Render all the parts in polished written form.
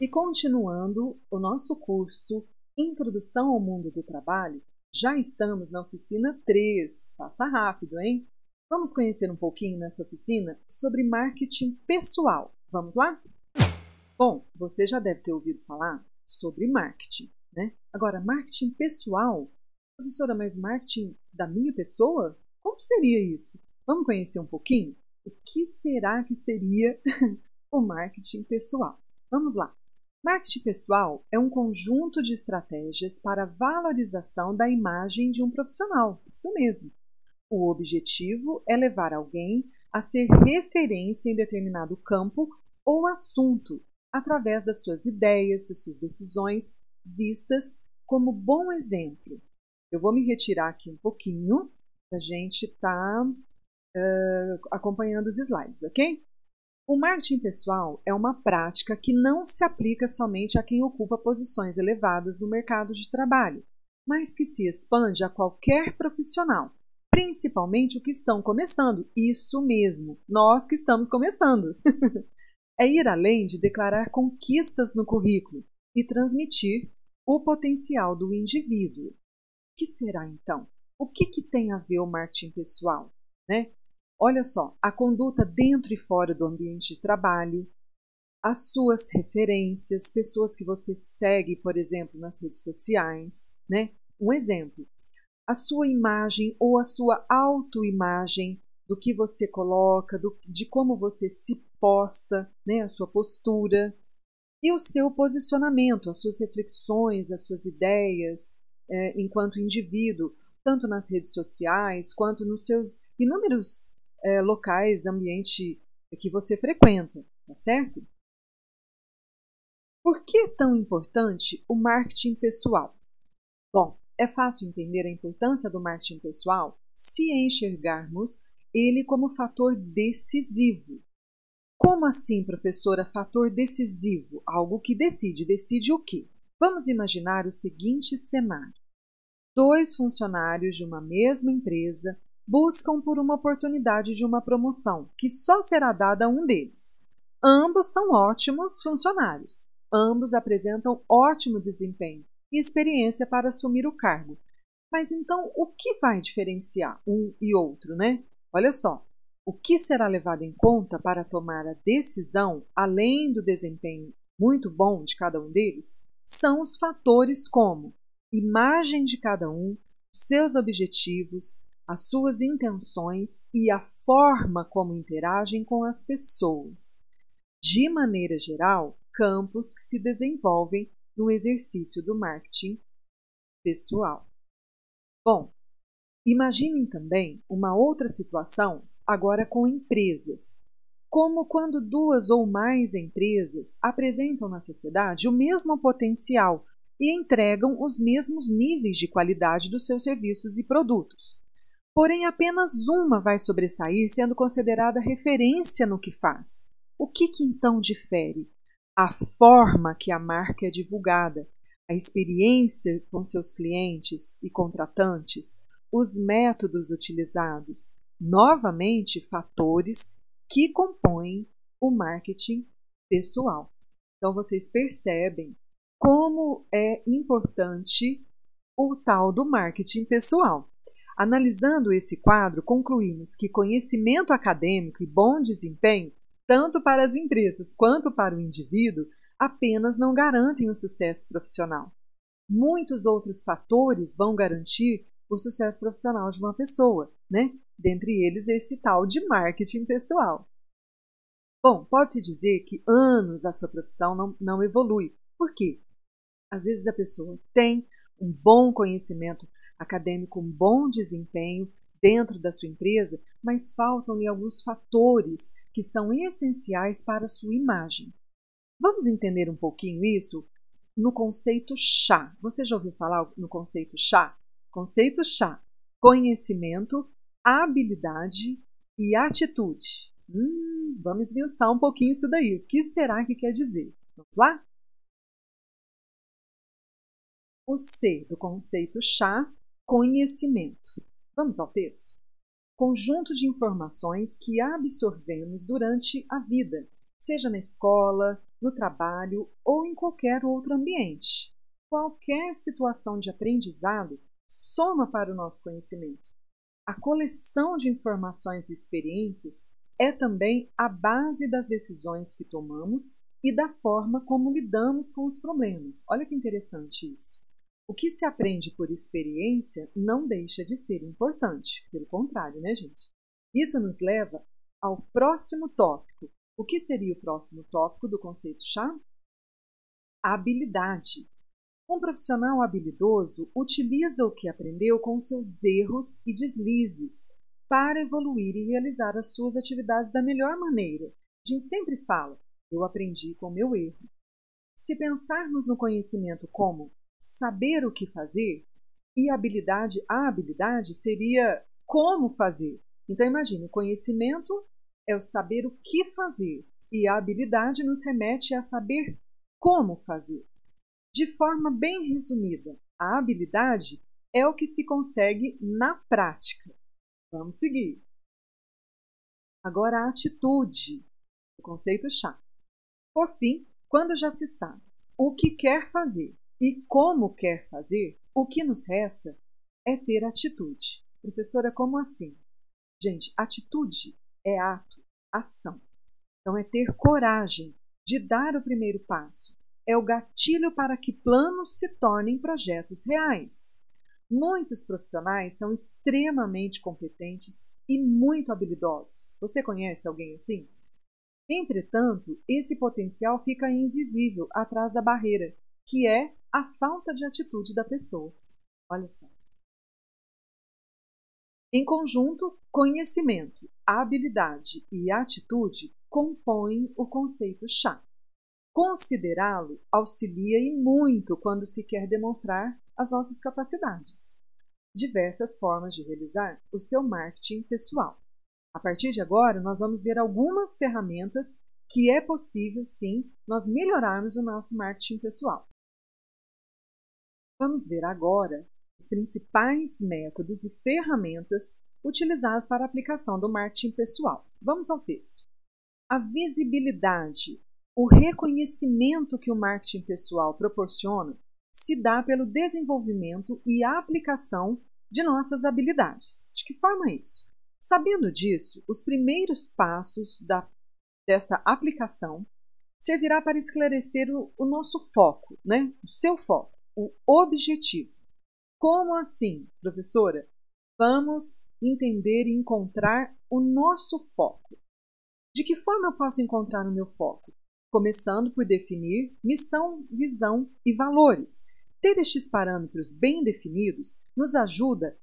E continuando o nosso curso Introdução ao Mundo do Trabalho, já estamos na oficina 3. Passa rápido, hein? Vamos conhecer um pouquinho nessa oficina sobre marketing pessoal. Vamos lá? Bom, você já deve ter ouvido falar sobre marketing, né? Agora, marketing pessoal? Professora, mas marketing da minha pessoa? Como seria isso? Vamos conhecer um pouquinho? O que será que seria o marketing pessoal? Vamos lá. Marketing pessoal é um conjunto de estratégias para a valorização da imagem de um profissional. Isso mesmo. O objetivo é levar alguém a ser referência em determinado campo ou assunto, através das suas ideias, das suas decisões, vistas como bom exemplo. Eu vou me retirar aqui um pouquinho para a gente estar acompanhando os slides, ok? O marketing pessoal é uma prática que não se aplica somente a quem ocupa posições elevadas no mercado de trabalho, mas que se expande a qualquer profissional, principalmente os que estão começando. Isso mesmo, nós que estamos começando. É ir além de declarar conquistas no currículo e transmitir o potencial do indivíduo. O que será então? O que tem a ver o marketing pessoal, né? Olha só, a conduta dentro e fora do ambiente de trabalho, as suas referências, pessoas que você segue, por exemplo, nas redes sociais, né? Um exemplo, a sua imagem ou a sua autoimagem, do que você coloca, de como você se posta, né? A sua postura e o seu posicionamento, as suas reflexões, as suas ideias enquanto indivíduo, tanto nas redes sociais quanto nos seus inúmeros locais, ambiente que você frequenta, tá certo? Por que é tão importante o marketing pessoal? Bom, é fácil entender a importância do marketing pessoal se enxergarmos ele como fator decisivo. Como assim, professora, fator decisivo? Algo que decide. Decide o quê? Vamos imaginar o seguinte cenário. 2 funcionários de uma mesma empresa buscam por uma oportunidade de uma promoção, que só será dada a um deles. Ambos são ótimos funcionários, ambos apresentam ótimo desempenho e experiência para assumir o cargo. Mas então, o que vai diferenciar um e outro, né? Olha só, o que será levado em conta para tomar a decisão, além do desempenho muito bom de cada um deles, são os fatores como imagem de cada um, seus objetivos, as suas intenções e a forma como interagem com as pessoas. De maneira geral, campos que se desenvolvem no exercício do marketing pessoal. Bom, imaginem também uma outra situação agora com empresas. Como quando 2 ou mais empresas apresentam na sociedade o mesmo potencial e entregam os mesmos níveis de qualidade dos seus serviços e produtos. Porém, apenas uma vai sobressair sendo considerada referência no que faz. O que então difere? A forma que a marca é divulgada, a experiência com seus clientes e contratantes, os métodos utilizados, novamente fatores que compõem o marketing pessoal. Então, vocês percebem como é importante o tal do marketing pessoal. Analisando esse quadro, concluímos que conhecimento acadêmico e bom desempenho, tanto para as empresas quanto para o indivíduo, apenas não garantem o sucesso profissional. Muitos outros fatores vão garantir o sucesso profissional de uma pessoa, né? Dentre eles esse tal de marketing pessoal. Bom, posso dizer que anos a sua profissão não evolui. Por quê? Às vezes a pessoa tem um bom conhecimento acadêmico, um bom desempenho dentro da sua empresa, mas faltam-lhe alguns fatores que são essenciais para a sua imagem. Vamos entender um pouquinho isso no conceito CHA. Você já ouviu falar no conceito CHA? Conceito CHA: conhecimento, habilidade e atitude. Vamos esmiuçar um pouquinho isso daí. O que será que quer dizer? Vamos lá? O C do conceito CHA, conhecimento. Vamos ao texto? Conjunto de informações que absorvemos durante a vida, seja na escola, no trabalho ou em qualquer outro ambiente. Qualquer situação de aprendizado soma para o nosso conhecimento. A coleção de informações e experiências é também a base das decisões que tomamos e da forma como lidamos com os problemas. Olha que interessante isso. O que se aprende por experiência não deixa de ser importante, pelo contrário, né, gente? Isso nos leva ao próximo tópico. O que seria o próximo tópico do conceito-chave? A habilidade. Um profissional habilidoso utiliza o que aprendeu com seus erros e deslizes para evoluir e realizar as suas atividades da melhor maneira. A gente sempre fala, eu aprendi com meu erro. Se pensarmos no conhecimento como saber o que fazer, e a habilidade seria como fazer. Então imagine, o conhecimento é o saber o que fazer, e a habilidade nos remete a saber como fazer. De forma bem resumida, a habilidade é o que se consegue na prática. Vamos seguir. Agora a atitude, o conceito-chave. Por fim, quando já se sabe o que quer fazer e como quer fazer, o que nos resta é ter atitude. Professora, como assim? Gente, atitude é ato, ação. Então é ter coragem de dar o primeiro passo. É o gatilho para que planos se tornem projetos reais. Muitos profissionais são extremamente competentes e muito habilidosos. Você conhece alguém assim? Entretanto, esse potencial fica invisível atrás da barreira, que é a falta de atitude da pessoa. Olha só. Em conjunto, conhecimento, habilidade e atitude compõem o conceito-chave. Considerá-lo auxilia e muito quando se quer demonstrar as nossas capacidades. Diversas formas de realizar o seu marketing pessoal. A partir de agora, nós vamos ver algumas ferramentas que é possível, sim, nós melhorarmos o nosso marketing pessoal. Vamos ver agora os principais métodos e ferramentas utilizados para a aplicação do marketing pessoal. Vamos ao texto. A visibilidade, o reconhecimento que o marketing pessoal proporciona se dá pelo desenvolvimento e aplicação de nossas habilidades. De que forma é isso? Sabendo disso, os primeiros passos desta aplicação servirá para esclarecer o nosso foco, né? O seu foco, o objetivo. Como assim, professora? Vamos entender e encontrar o nosso foco. De que forma eu posso encontrar o meu foco? Começando por definir missão, visão e valores. Ter estes parâmetros bem definidos nos ajuda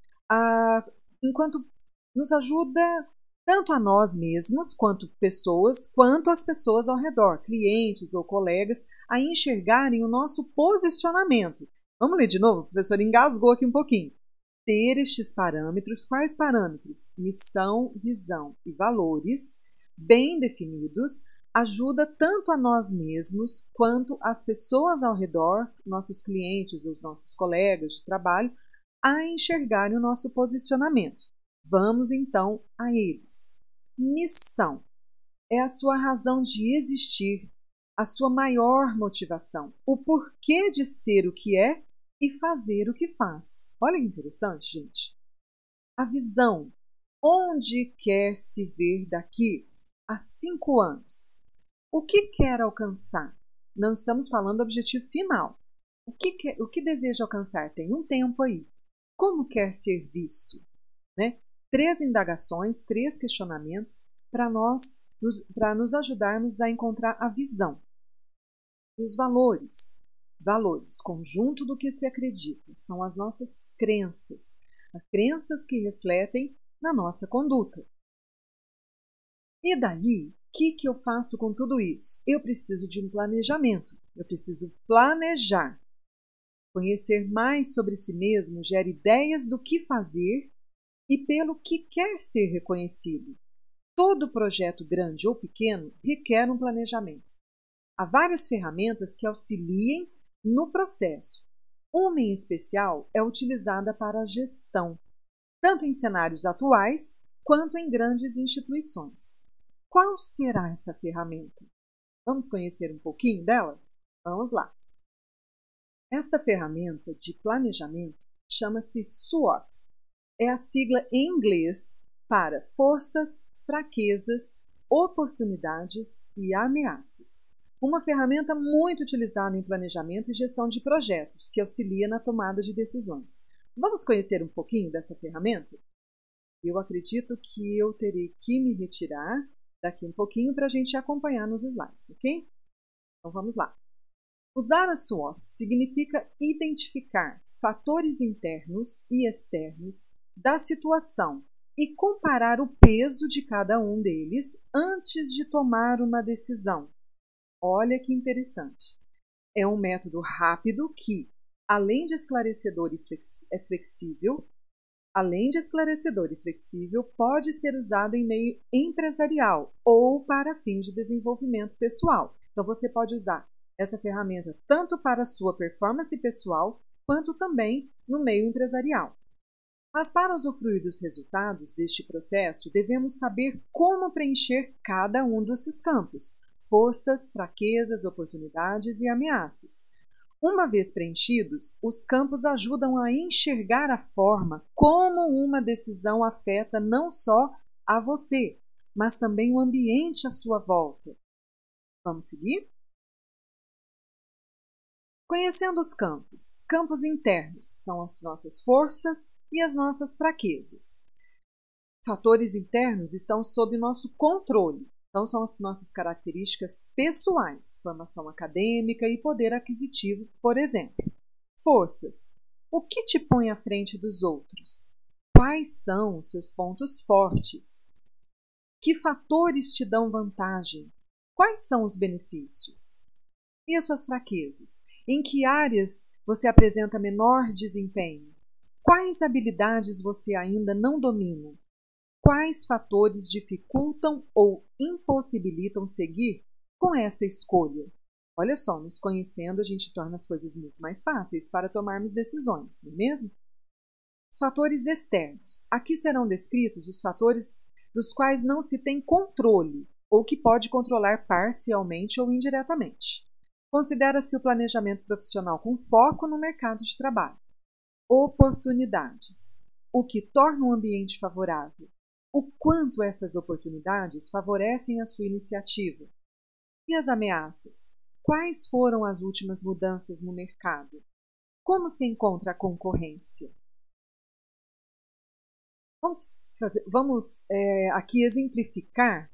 tanto a nós mesmos, quanto as pessoas ao redor, clientes ou colegas, a enxergarem o nosso posicionamento. Vamos ler de novo? O professor engasgou aqui um pouquinho. Ter estes parâmetros, quais parâmetros? Missão, visão e valores bem definidos, ajuda tanto a nós mesmos quanto as pessoas ao redor, nossos clientes, os nossos colegas de trabalho, a enxergarem o nosso posicionamento. Vamos então a eles. Missão é a sua razão de existir, a sua maior motivação, o porquê de ser o que é e fazer o que faz. Olha que interessante, gente. A visão, onde quer se ver daqui a 5 anos? O que quer alcançar? Não estamos falando do objetivo final. O que deseja alcançar? Tem um tempo aí. Como quer ser visto? Né? 3 indagações, 3 questionamentos para nos ajudarmos a encontrar a visão. E os valores. Valores, conjunto do que se acredita, são as nossas crenças. Crenças que refletem na nossa conduta. E daí, o que eu faço com tudo isso? Eu preciso de um planejamento. Eu preciso planejar. Conhecer mais sobre si mesmo gera ideias do que fazer e pelo que quer ser reconhecido. Todo projeto grande ou pequeno requer um planejamento. Há várias ferramentas que auxiliem no processo. Uma em especial é utilizada para a gestão, tanto em cenários atuais quanto em grandes instituições. Qual será essa ferramenta? Vamos conhecer um pouquinho dela? Vamos lá. Esta ferramenta de planejamento chama-se SWOT. É a sigla em inglês para forças, fraquezas, oportunidades e ameaças. Uma ferramenta muito utilizada em planejamento e gestão de projetos, que auxilia na tomada de decisões. Vamos conhecer um pouquinho dessa ferramenta? Eu acredito que eu terei que me retirar daqui um pouquinho para a gente acompanhar nos slides, ok? Então vamos lá. Usar a SWOT significa identificar fatores internos e externos da situação e comparar o peso de cada um deles antes de tomar uma decisão. Olha que interessante. É um método rápido que, além de esclarecedor e flexível, pode ser usado em meio empresarial ou para fins de desenvolvimento pessoal. Então, você pode usar essa ferramenta tanto para a sua performance pessoal, quanto também no meio empresarial. Mas para usufruir dos resultados deste processo, devemos saber como preencher cada um desses campos: forças, fraquezas, oportunidades e ameaças. Uma vez preenchidos, os campos ajudam a enxergar a forma como uma decisão afeta não só a você, mas também o ambiente à sua volta. Vamos seguir? Conhecendo os campos. Campos internos são as nossas forças e as nossas fraquezas. Fatores internos estão sob nosso controle. Então, são as nossas características pessoais, formação acadêmica e poder aquisitivo, por exemplo. Forças. O que te põe à frente dos outros? Quais são os seus pontos fortes? Que fatores te dão vantagem? Quais são os benefícios? E as suas fraquezas? Em que áreas você apresenta menor desempenho? Quais habilidades você ainda não domina? Quais fatores dificultam ou impossibilitam seguir com esta escolha? Olha só, nos conhecendo, a gente torna as coisas muito mais fáceis para tomarmos decisões, não é mesmo? Os fatores externos. Aqui serão descritos os fatores dos quais não se tem controle ou que pode controlar parcialmente ou indiretamente. Considera-se o planejamento profissional com foco no mercado de trabalho. Oportunidades. O que torna um ambiente favorável. O quanto essas oportunidades favorecem a sua iniciativa. E as ameaças? Quais foram as últimas mudanças no mercado? Como se encontra a concorrência? Vamos aqui exemplificar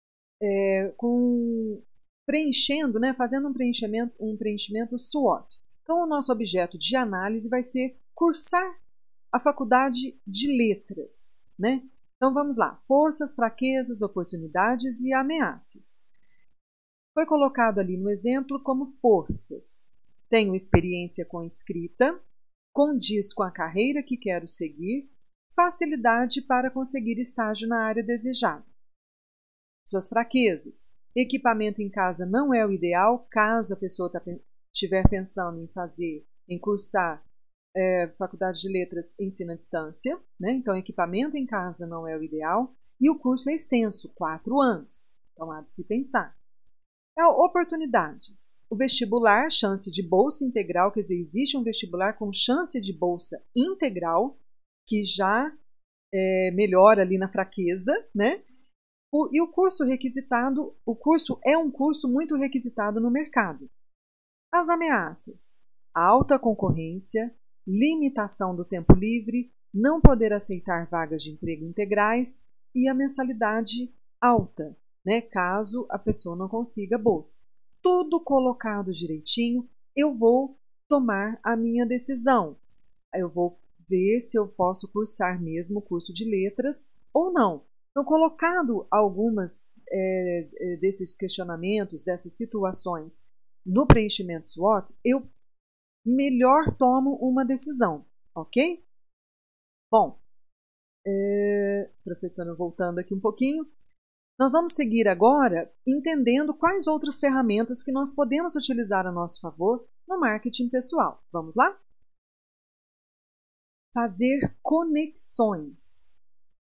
fazendo um preenchimento SWOT. Então, o nosso objeto de análise vai ser cursar a faculdade de letras, né? Então, vamos lá. Forças, fraquezas, oportunidades e ameaças. Foi colocado ali no exemplo como forças. Tenho experiência com escrita, condiz com a carreira que quero seguir, facilidade para conseguir estágio na área desejada. Suas fraquezas. Equipamento em casa não é o ideal, caso a pessoa estiver pensando em cursar faculdade de letras ensino à distância, né? Então, equipamento em casa não é o ideal e o curso é extenso, 4 anos. Então, há de se pensar. Oportunidades. O vestibular, chance de bolsa integral, quer dizer, existe um vestibular com chance de bolsa integral, que já melhora ali na fraqueza, né? E o curso requisitado, o curso é um curso muito requisitado no mercado. As ameaças: alta concorrência, limitação do tempo livre, não poder aceitar vagas de emprego integrais e a mensalidade alta, né, caso a pessoa não consiga bolsa. Tudo colocado direitinho, eu vou tomar a minha decisão. Eu vou ver se eu posso cursar mesmo o curso de letras ou não. Então, colocado algumas desses questionamentos, dessas situações no preenchimento SWOT, eu melhor tomo uma decisão, ok? Bom, professora, voltando aqui um pouquinho, nós vamos seguir agora entendendo quais outras ferramentas que nós podemos utilizar a nosso favor no marketing pessoal. Vamos lá? Fazer conexões.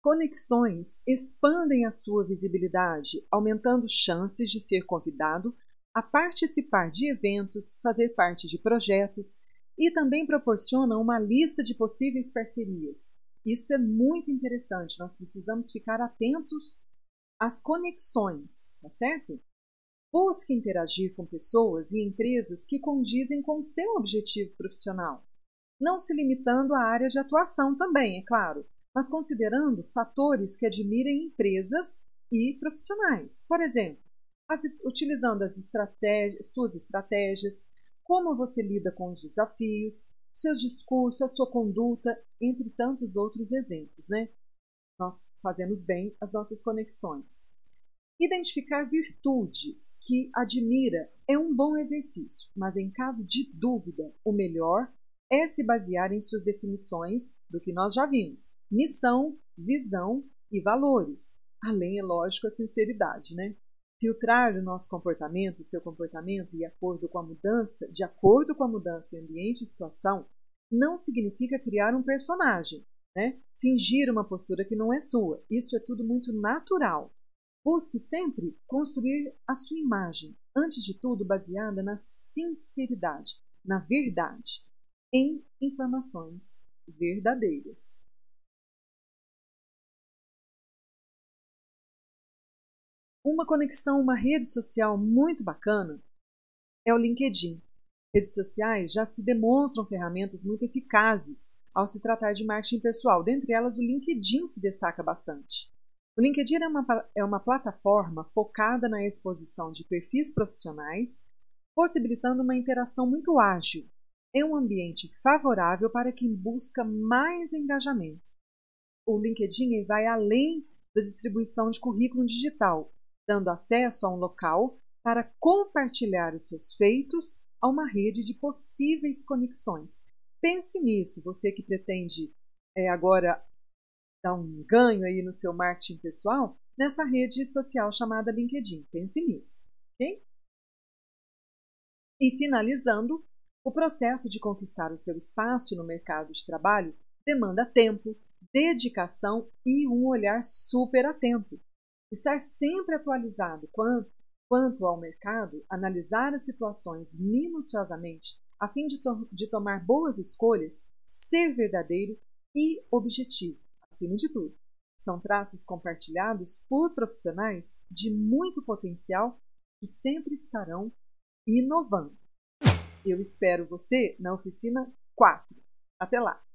Conexões expandem a sua visibilidade, aumentando chances de ser convidado a participar de eventos, fazer parte de projetos e também proporcionam uma lista de possíveis parcerias. Isso é muito interessante, nós precisamos ficar atentos às conexões, tá certo? Busque interagir com pessoas e empresas que condizem com o seu objetivo profissional, não se limitando à área de atuação também, é claro, mas considerando fatores que admirem empresas e profissionais. Por exemplo, utilizando suas estratégias, como você lida com os desafios, seus discursos, a sua conduta, entre tantos outros exemplos, né? Nós fazemos bem as nossas conexões. Identificar virtudes que admira é um bom exercício, mas em caso de dúvida, o melhor é se basear em suas definições do que nós já vimos: missão, visão e valores, além, é lógico, a sinceridade, né? Filtrar o nosso comportamento, o seu comportamento, de acordo com a mudança em ambiente e situação, não significa criar um personagem, né? Fingir uma postura que não é sua. Isso é tudo muito natural. Busque sempre construir a sua imagem, antes de tudo baseada na sinceridade, na verdade, em informações verdadeiras. Uma conexão, uma rede social muito bacana é o LinkedIn. Redes sociais já se demonstram ferramentas muito eficazes ao se tratar de marketing pessoal. Dentre elas, o LinkedIn se destaca bastante. O LinkedIn é uma plataforma focada na exposição de perfis profissionais, possibilitando uma interação muito ágil. É um ambiente favorável para quem busca mais engajamento. O LinkedIn vai além da distribuição de currículo digital, dando acesso a um local para compartilhar os seus feitos a uma rede de possíveis conexões. Pense nisso, você que pretende agora dar um ganho aí no seu marketing pessoal, nessa rede social chamada LinkedIn. Pense nisso, ok? E finalizando, o processo de conquistar o seu espaço no mercado de trabalho demanda tempo, dedicação e um olhar super atento. Estar sempre atualizado quanto ao mercado, analisar as situações minuciosamente a fim de tomar boas escolhas, ser verdadeiro e objetivo, acima de tudo. São traços compartilhados por profissionais de muito potencial que sempre estarão inovando. Eu espero você na oficina 4. Até lá!